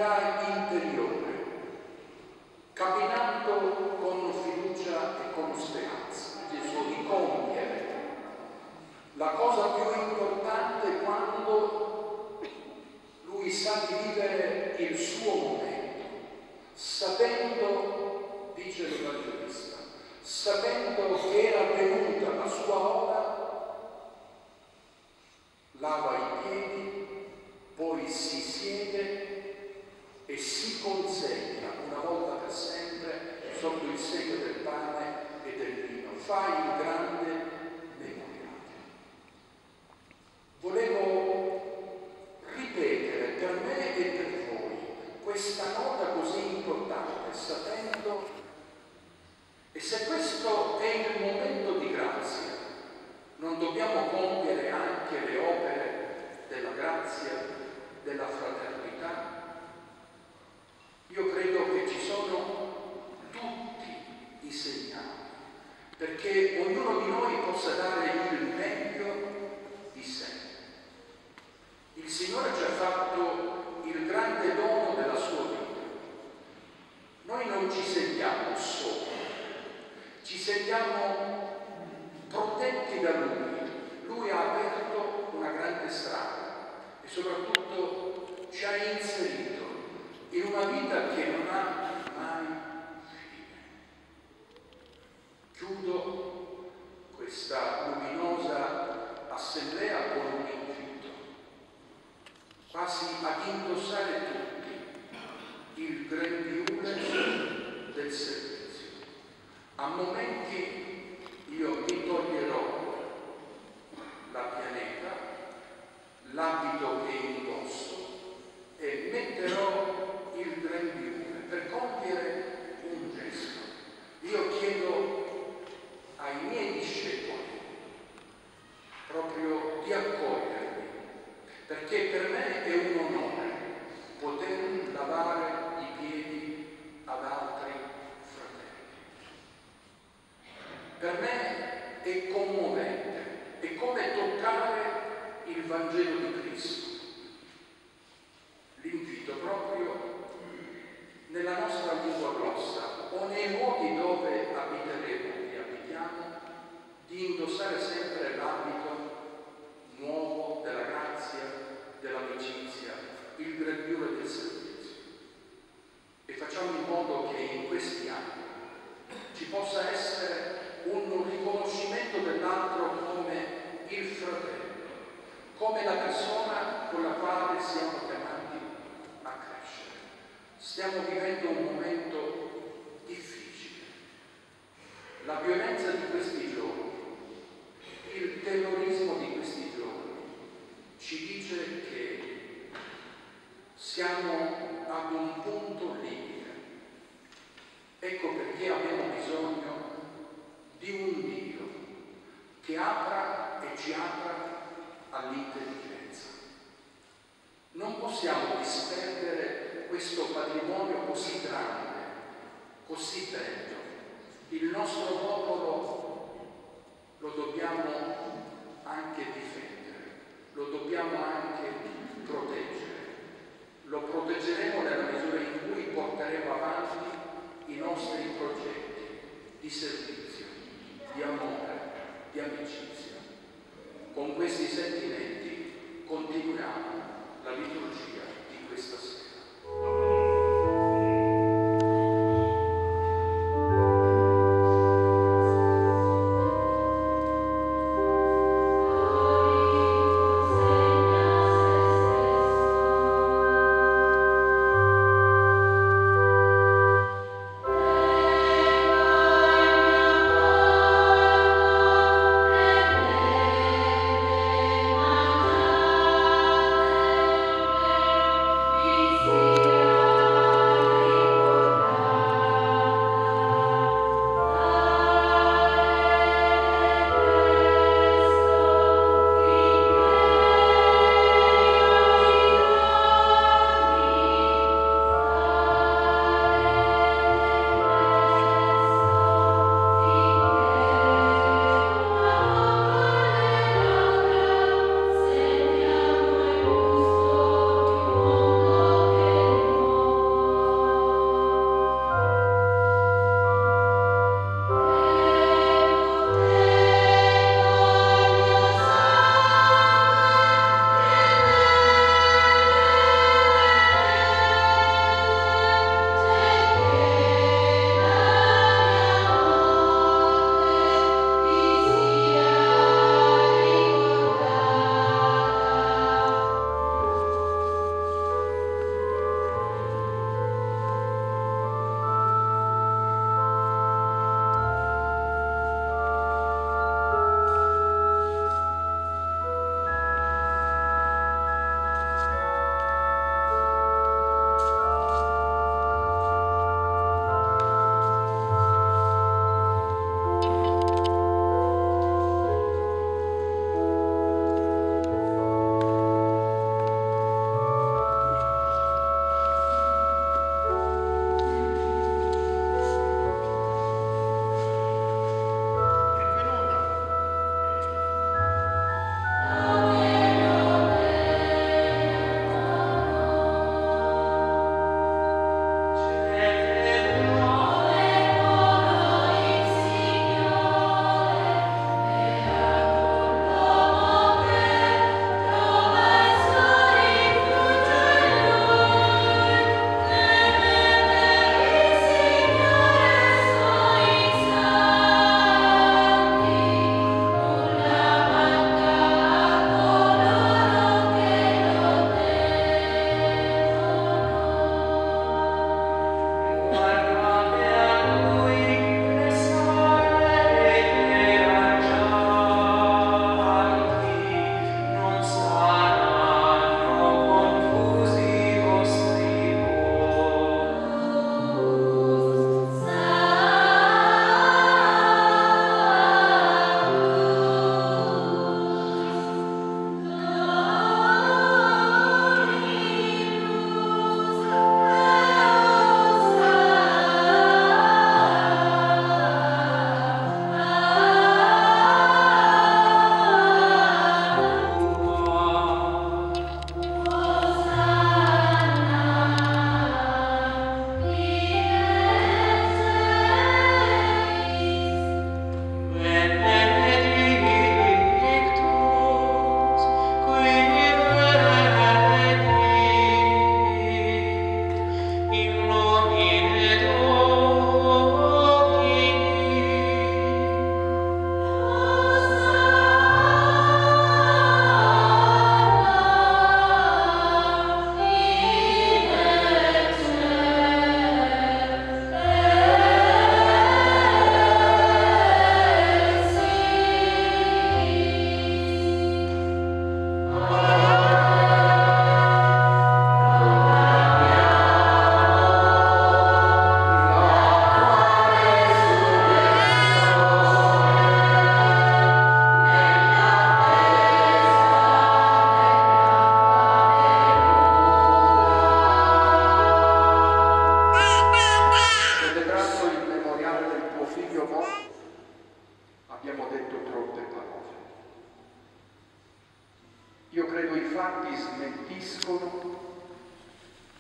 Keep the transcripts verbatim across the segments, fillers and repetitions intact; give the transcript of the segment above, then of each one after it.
tranquillità interiore, camminando con fiducia e con speranza. Gesù di compiere la cosa più importante quando lui sa di vivere il suo momento, sapendo, dice l'Evangelista, sapendo che era venuta la sua ora, lava i piedi, poi si siede e si consegna una volta per sempre sotto il segno del pane e del vino. Fa il grande memoriale. Volevo ripetere per me e per voi questa nota così importante, sapendo, e se questo è il momento di grazia, non dobbiamo compiere anche le opere della grazia, della fraternità? Io credo che ci sono tutti i segnali perché ognuno di noi possa dare il meglio di sé. Il Signore ci ha fatto il grande dono della sua vita. Noi non ci sentiamo soli, ci sentiamo protetti da Lui. Lui ha aperto una grande strada e soprattutto ci ha inserito in una vita che non ha mai fine. Chiudo questa luminosa assemblea con un invito, quasi ad indossare tutti il grembiule del servizio. A momenti io mi toglierò la pianeta, l'abito che indosso e metterò il grembiule per compiere un gesto. Io chiedo ai miei discepoli proprio di accogliermi, perché per me è un onore poter lavare i piedi ad altri fratelli. Per me è commovente, è come toccare il Vangelo di Cristo. L'invito proprio nella nostra lingua glossa o nei luoghi dove abiteremo e abitiamo, di indossare sempre l'abito nuovo della grazia, dell'amicizia, il grembiule del servizio. E facciamo in modo che in questi anni ci possa essere un riconoscimento dell'altro come il fratello, come la persona con la quale siamo chiamati a crescere. Stiamo vivendo un momento difficile. La violenza di questi giorni, il terrorismo di questi giorni ci dice che siamo ad un punto limite. Ecco perché abbiamo bisogno di un Dio che apra e ci apra all'intelligenza. Non possiamo disperdere questo patrimonio così grande, così bello. Il nostro popolo lo dobbiamo anche difendere, lo dobbiamo anche proteggere. Lo proteggeremo nella misura in cui porteremo avanti i nostri progetti di servizio, di amore, di amicizia. Con questi sentimenti continuiamo la liturgia di questa sera. Amen.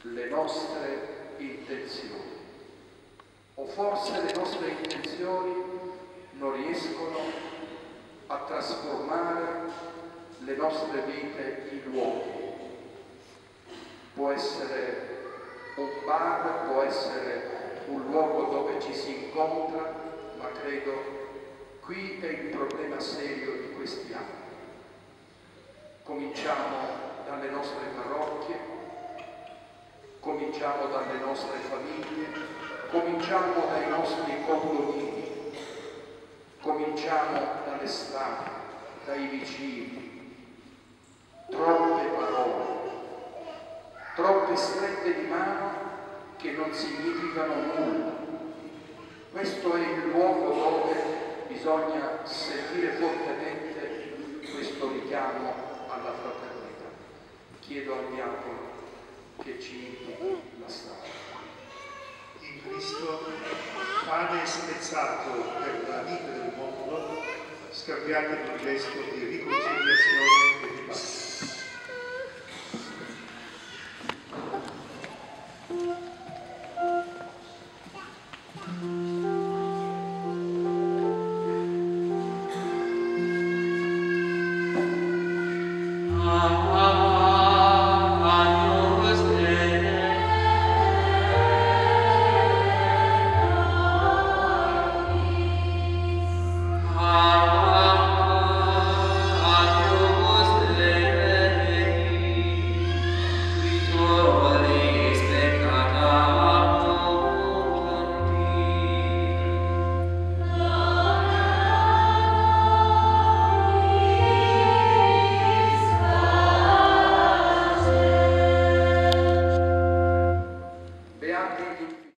le nostre intenzioni, o forse le nostre intenzioni non riescono a trasformare le nostre vite in luoghi. Può essere un bar, può essere un luogo dove ci si incontra, ma credo qui è il problema serio di questi anni. Cominciamo dalle nostre parrocchie, cominciamo dalle nostre famiglie, cominciamo dai nostri condomini, cominciamo dalle strade, dai vicini. Troppe parole, troppe strette di mano che non significano nulla. Questo è il luogo dove bisogna sentire fortemente questo richiamo alla fraternità. Chiedo al diacono che ci indichi la strada. In Cristo, pane spezzato per la vita del mondo, scambiate in un gesto di riconciliazione e di pace.